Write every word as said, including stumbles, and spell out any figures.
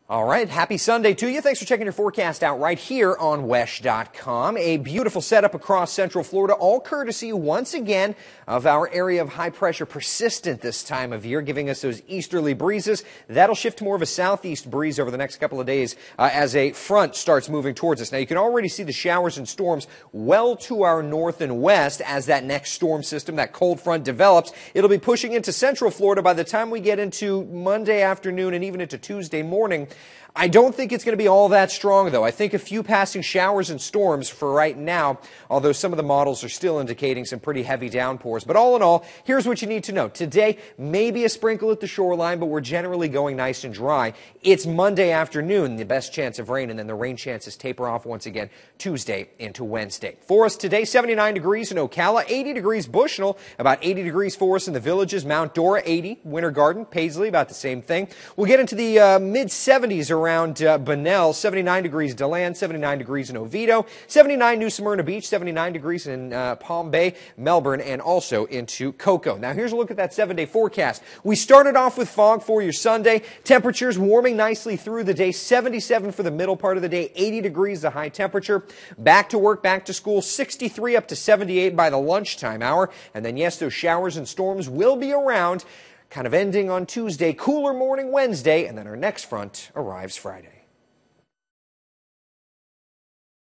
All right, happy Sunday to you. Thanks for checking your forecast out right here on wesh dot com. A beautiful setup across Central Florida, all courtesy once again of our area of high pressure, persistent this time of year, giving us those easterly breezes. That'll shift to more of a southeast breeze over the next couple of days uh, as a front starts moving towards us. Now, you can already see the showers and storms well to our north and west as that next storm system, that cold front, develops. It'll be pushing into Central Florida by the time we get into Monday afternoon and even into Tuesday morning. I don't think it's going to be all that strong, though. I think a few passing showers and storms for right now, although some of the models are still indicating some pretty heavy downpours. But all in all, here's what you need to know. Today, maybe a sprinkle at the shoreline, but we're generally going nice and dry. It's Monday afternoon, the best chance of rain, and then the rain chances taper off once again Tuesday into Wednesday. For us today, seventy-nine degrees in Ocala, eighty degrees Bushnell, about eighty degrees for us in the Villages, Mount Dora, eighty, Winter Garden, Paisley, about the same thing. We'll get into the uh, mid seventies around around uh, Bunnell, seventy-nine degrees DeLand, seventy-nine degrees in Oviedo, seventy-nine New Smyrna Beach, seventy-nine degrees in uh, Palm Bay, Melbourne, and also into Cocoa. Now here's a look at that seven-day forecast. We started off with fog for your Sunday. Temperatures warming nicely through the day, seventy-seven for the middle part of the day, eighty degrees the high temperature. Back to work, back to school, sixty-three up to seventy-eight by the lunchtime hour. And then yes, those showers and storms will be around, kind of ending on Tuesday, cooler morning Wednesday, and then our next front arrives Friday.